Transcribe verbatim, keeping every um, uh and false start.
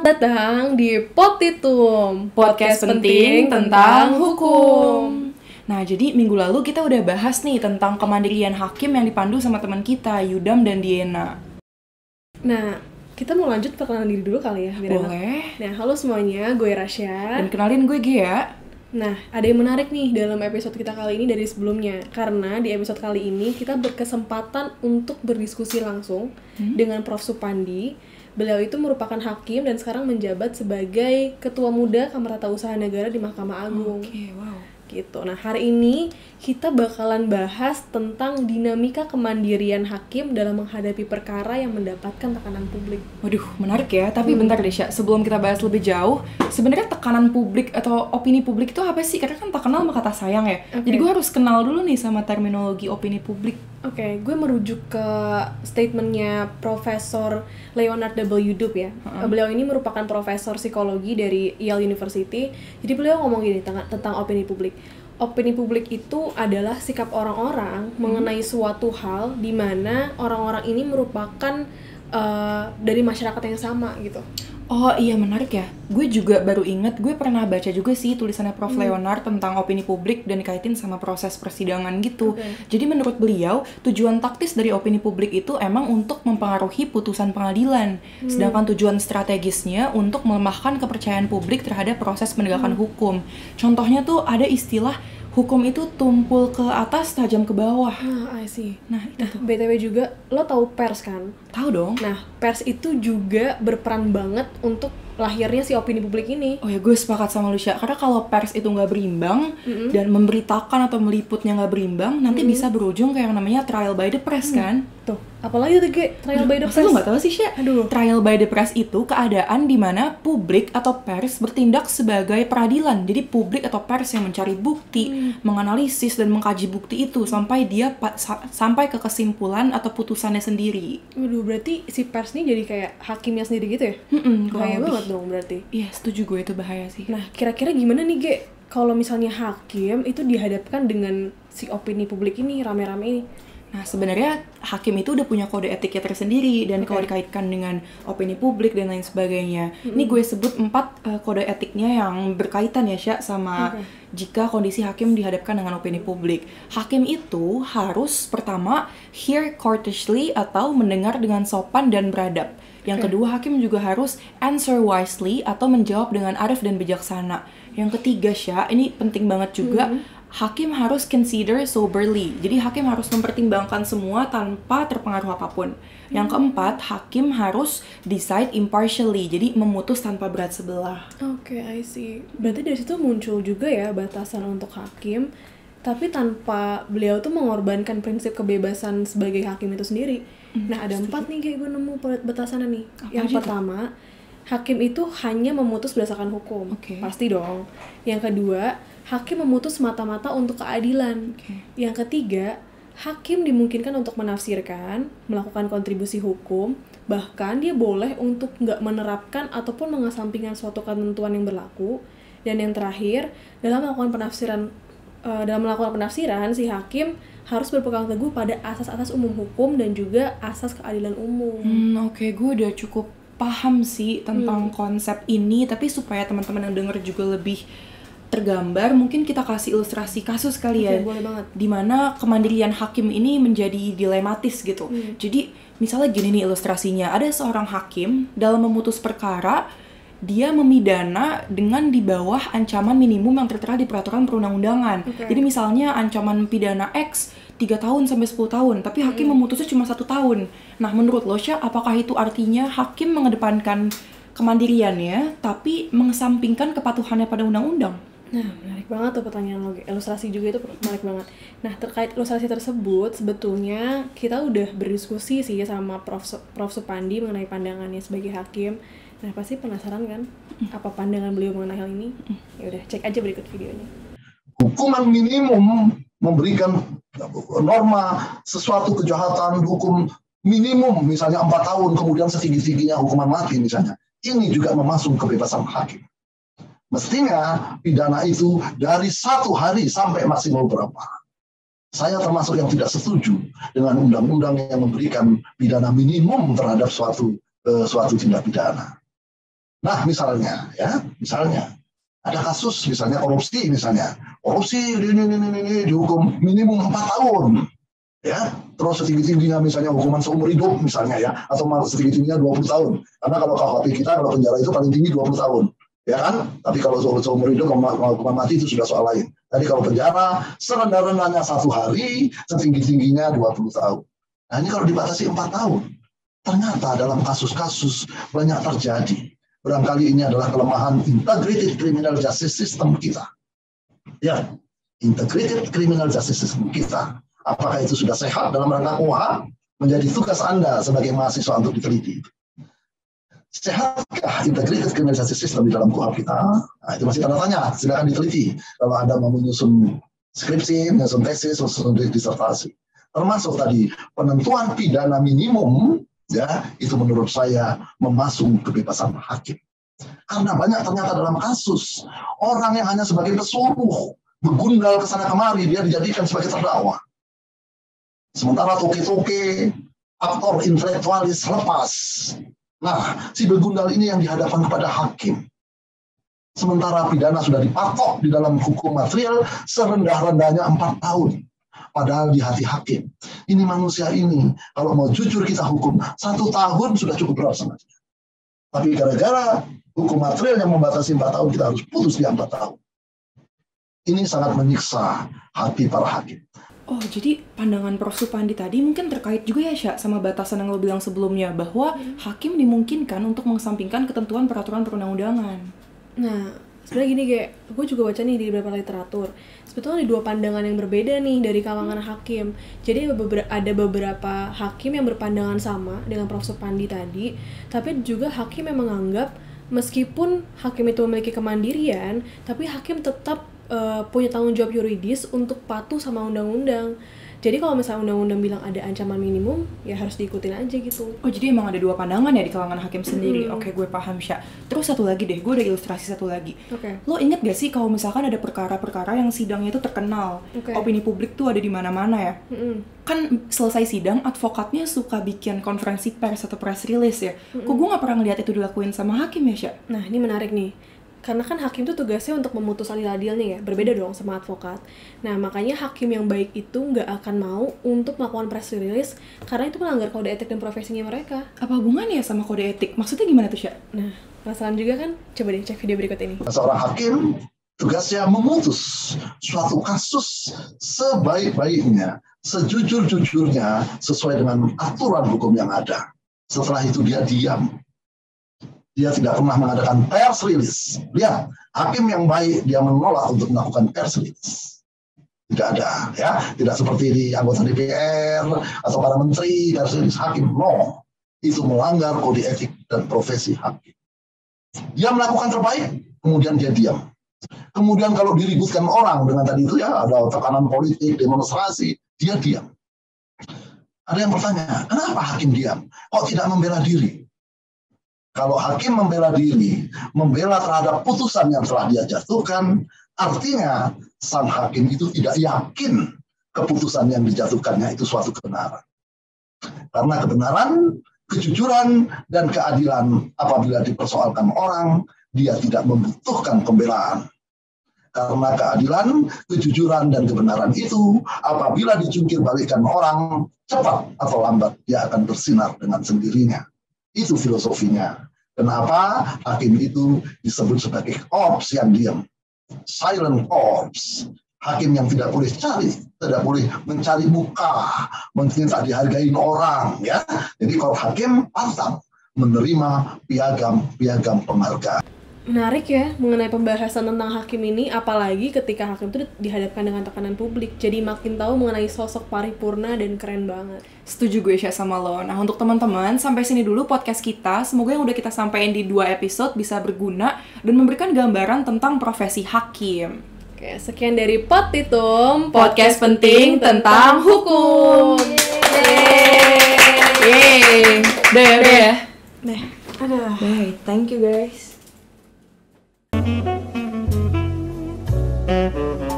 datang di Potitum, podcast penting tentang hukum. Nah, jadi minggu lalu kita udah bahas nih tentang kemandirian hakim yang dipandu sama teman kita, Yudam dan Diena. Nah, kita mau lanjut perkenalan diri dulu kali ya, Mirana? Boleh. Nah, halo semuanya, gue Rasya. Dan kenalin gue Gea. Nah, ada yang menarik nih dalam episode kita kali ini dari sebelumnya. Karena di episode kali ini kita berkesempatan untuk berdiskusi langsung hmm? dengan Profesor Supandi. Beliau itu merupakan hakim dan sekarang menjabat sebagai Ketua Muda Kamar Tata Usaha Negara di Mahkamah Agung. Oke, okay, wow. Gitu. Nah, hari ini kita bakalan bahas tentang dinamika kemandirian hakim dalam menghadapi perkara yang mendapatkan tekanan publik. Waduh, menarik ya. Tapi hmm. bentar deh, Sya. Sebelum kita bahas lebih jauh, sebenarnya tekanan publik atau opini publik itu apa sih? Karena kan tak kenal sama kata sayang ya. Okay. Jadi gue harus kenal dulu nih sama terminologi opini publik. Oke, okay, gue merujuk ke statementnya Profesor Leonard W. Dube ya. Uh-huh. Beliau ini merupakan profesor psikologi dari Yale University. Jadi beliau ngomong gini tentang, tentang opini publik. Opini publik itu adalah sikap orang-orang hmm. mengenai suatu hal di mana orang-orang ini merupakan uh, dari masyarakat yang sama gitu. Oh iya, menarik ya. Gue juga baru inget, gue pernah baca juga sih tulisannya Prof Hmm. Leonard tentang opini publik dan dikaitin sama proses persidangan gitu. Okay. Jadi menurut beliau, tujuan taktis dari opini publik itu emang untuk mempengaruhi putusan pengadilan. Hmm. Sedangkan tujuan strategisnya untuk melemahkan kepercayaan publik terhadap proses penegakan hmm. hukum. Contohnya tuh ada istilah hukum itu tumpul ke atas, tajam ke bawah. Ah, I see. Nah, itu tuh. B T W juga, lo tahu pers kan? Tahu dong. Nah, pers itu juga berperan banget untuk lahirnya si opini publik ini. Oh ya, gue sepakat sama lu, Sya. Karena kalau pers itu nggak berimbang, mm-hmm. dan memberitakan atau meliputnya nggak berimbang, nanti mm-hmm. bisa berujung kayak yang namanya trial by the press, mm. kan? Tuh, apalagi tuh, Ge, trial by the press. Masa lu nggak tahu sih, Sya? Aduh. Trial by the press itu keadaan di mana publik atau pers bertindak sebagai peradilan. Jadi publik atau pers yang mencari bukti, mm. menganalisis dan mengkaji bukti itu sampai dia pa- sa- sampai ke kesimpulan atau putusannya sendiri. Waduh, berarti si pers ini jadi kayak hakimnya sendiri gitu ya? Mm-mm, bahaya banget dong berarti. Iya, setuju gue, itu bahaya sih. Nah, kira-kira gimana nih, Ge, kalau misalnya hakim itu dihadapkan dengan si opini publik ini, rame-rame ini? Nah, sebenarnya hakim itu udah punya kode etiknya tersendiri, dan okay. kalau dikaitkan dengan opini publik dan lain sebagainya. Mm-hmm. Ini gue sebut empat uh, kode etiknya yang berkaitan ya, Sya, sama okay. jika kondisi hakim dihadapkan dengan opini publik. Hakim itu harus pertama hear courteously atau mendengar dengan sopan dan beradab. Yang okay. kedua, hakim juga harus answer wisely atau menjawab dengan arif dan bijaksana. Yang ketiga, Sya, ini penting banget juga, mm-hmm. hakim harus consider soberly. Jadi hakim harus mempertimbangkan semua tanpa terpengaruh apapun. Yang hmm. keempat, hakim harus decide impartially. Jadi memutus tanpa berat sebelah. Oke, okay, I see. Berarti dari situ muncul juga ya batasan untuk hakim, tapi tanpa beliau tuh mengorbankan prinsip kebebasan sebagai hakim itu sendiri. Hmm, nah, ada empat nih kayak gue nemu batasannya nih. Apa yang pertama, itu? Hakim itu hanya memutus berdasarkan hukum. Okay. Pasti dong. Yang kedua, hakim memutus mata-mata untuk keadilan. Okay. Yang ketiga, hakim dimungkinkan untuk menafsirkan, melakukan kontribusi hukum, bahkan dia boleh untuk nggak menerapkan ataupun mengesampingkan suatu ketentuan yang berlaku. Dan yang terakhir, dalam melakukan penafsiran, uh, dalam melakukan penafsiran, si hakim harus berpegang teguh pada asas-asas umum hukum dan juga asas keadilan umum. Hmm, Oke, okay. Gue udah cukup paham sih tentang hmm. konsep ini, tapi supaya teman-teman yang denger juga lebih tergambar, mungkin kita kasih ilustrasi kasus kali ya, okay, boleh banget. Dimana kemandirian hakim ini menjadi dilematis gitu. Hmm. Jadi misalnya gini nih ilustrasinya, ada seorang hakim dalam memutus perkara, dia memidana dengan di bawah ancaman minimum yang tertera di peraturan perundang-undangan. Okay. Jadi misalnya ancaman pidana X tiga tahun sampai sepuluh tahun, tapi hakim hmm. memutusnya cuma satu tahun. Nah, menurut lo, Sya, apakah itu artinya hakim mengedepankan kemandiriannya tapi mengesampingkan kepatuhannya pada undang-undang? Nah, menarik banget tuh pertanyaan lo. Ilustrasi juga itu menarik banget. Nah, terkait ilustrasi tersebut, sebetulnya kita udah berdiskusi sih sama Prof Prof Supandi mengenai pandangannya sebagai hakim. Nah, pasti penasaran kan apa pandangan beliau mengenai hal ini? Ya udah, cek aja berikut videonya. Hukuman minimum memberikan norma sesuatu kejahatan hukum minimum misalnya empat tahun, kemudian setinggi-tingginya hukuman mati misalnya. Ini juga memasuk kebebasan hakim. Mestinya pidana itu dari satu hari sampai maksimal berapa. Saya termasuk yang tidak setuju dengan undang-undang yang memberikan pidana minimum terhadap suatu uh, suatu tindak pidana. Nah, misalnya, ya, misalnya ada kasus, misalnya korupsi, misalnya korupsi ini, ini, ini, ini dihukum minimum empat tahun, ya, terus setinggi-tingginya misalnya hukuman seumur hidup, misalnya ya, atau setinggi-tingginya dua puluh tahun, karena kalau K U H P kita kalau penjara itu paling tinggi dua puluh tahun, ya kan? Tapi kalau seumur hidup, hukuman mati itu sudah soal lain. Tadi kalau penjara serendah-rendahnya satu hari, setinggi-tingginya dua puluh tahun. Nah ini kalau dibatasi empat tahun, ternyata dalam kasus-kasus banyak terjadi. Barangkali ini adalah kelemahan integrated criminal justice system kita. Ya, integrated criminal justice system kita. Apakah itu sudah sehat dalam rangka K U H? Menjadi tugas Anda sebagai mahasiswa untuk diteliti. Sehatkah integrated criminal justice system di dalam K U H kita? Nah, itu masih tanda tanya. Silakan diteliti. Kalau Anda mau menyusun skripsi, menyusun tesis, menyusun disertasi. Termasuk tadi penentuan pidana minimum. Ya, itu menurut saya memasung kebebasan hakim. Karena banyak ternyata dalam kasus orang yang hanya sebagai pesuruh begundal ke sana kemari, dia dijadikan sebagai terdakwa. Sementara toke-toke, aktor intelektualis lepas. Nah, si begundal ini yang dihadapkan kepada hakim. Sementara pidana sudah dipatok di dalam hukum material serendah-rendahnya empat tahun. Padahal di hati hakim, ini manusia ini, kalau mau jujur kita hukum, satu tahun sudah cukup berat sama dia. Tapi gara-gara hukum material yang membatasi empat tahun, kita harus putus di empat tahun. Ini sangat menyiksa hati para hakim. Oh, jadi pandangan Profesor Supandi tadi mungkin terkait juga ya, Sya, sama batasan yang lo bilang sebelumnya, bahwa hmm. hakim dimungkinkan untuk mengesampingkan ketentuan peraturan perundang-undangan. Nah, sebenarnya gini, kayak gue juga baca nih di beberapa literatur, sebetulnya ada dua pandangan yang berbeda nih dari kalangan hakim. Jadi ada beberapa hakim yang berpandangan sama dengan Profesor Supandi tadi, tapi juga hakim yang menganggap meskipun hakim itu memiliki kemandirian, tapi hakim tetap uh, punya tanggung jawab yuridis untuk patuh sama undang-undang. Jadi kalau misalnya undang-undang bilang ada ancaman minimum, ya harus diikutin aja gitu. Oh, jadi emang ada dua pandangan ya di kalangan hakim sendiri. Mm-hmm. Oke, gue paham, Sya. Terus satu lagi deh, gue ada ilustrasi satu lagi. Oke. Okay. Lo inget gak sih kalau misalkan ada perkara-perkara yang sidangnya itu terkenal, okay. opini publik tuh ada di mana-mana ya? Mm-hmm. Kan selesai sidang, advokatnya suka bikin konferensi pers atau press release ya. Mm-hmm. Kok gue gak pernah ngeliat itu dilakuin sama hakim ya, Sya? Nah, ini menarik nih. Karena kan hakim itu tugasnya untuk memutus adil-adilnya ya, berbeda dong sama advokat. Nah, makanya hakim yang baik itu nggak akan mau untuk melakukan press release, karena itu melanggar kode etik dan profesinya mereka. Apa hubungannya sama kode etik? Maksudnya gimana tuh, Sya? Nah, penasaran juga kan? Coba deh cek video berikut ini. Seorang hakim tugasnya memutus suatu kasus sebaik-baiknya, sejujur-jujurnya, sesuai dengan aturan hukum yang ada. Setelah itu dia diam. Dia tidak pernah mengadakan pers release. Lihat, hakim yang baik dia menolak untuk melakukan pers release. Tidak ada, ya, tidak seperti di anggota D P R atau para menteri pers release hakim. No, itu melanggar kode etik dan profesi hakim. Dia melakukan terbaik, kemudian dia diam. Kemudian kalau diributkan orang dengan tadi itu ya ada tekanan politik, demonstrasi, dia diam. Ada yang bertanya, kenapa hakim diam? Kok tidak membela diri? Kalau hakim membela diri, membela terhadap putusan yang telah dia jatuhkan, artinya sang hakim itu tidak yakin keputusan yang dijatuhkannya itu suatu kebenaran. Karena kebenaran, kejujuran, dan keadilan apabila dipersoalkan orang, dia tidak membutuhkan pembelaan. Karena keadilan, kejujuran, dan kebenaran itu apabila dijungkir balikan orang, cepat atau lambat dia akan bersinar dengan sendirinya. Itu filosofinya. Kenapa hakim itu disebut sebagai korps yang diam. Silent corpse. Hakim yang tidak boleh cari, tidak boleh mencari muka, minta dihargain orang. Ya, jadi korps hakim pantang menerima piagam-piagam penghargaan. Menarik ya mengenai pembahasan tentang hakim ini, apalagi ketika hakim itu dihadapkan dengan tekanan publik. Jadi makin tahu mengenai sosok paripurna dan keren banget. Setuju gue, Sya, sama lo. Nah, untuk teman-teman, sampai sini dulu podcast kita. Semoga yang udah kita sampaikan di dua episode bisa berguna dan memberikan gambaran tentang profesi hakim. Oke, sekian dari Potitum, podcast penting tentang hukum. Yeay. Yeay. Udah ya, udah ya. Deh, aduh. Bye, thank you guys. Thank you.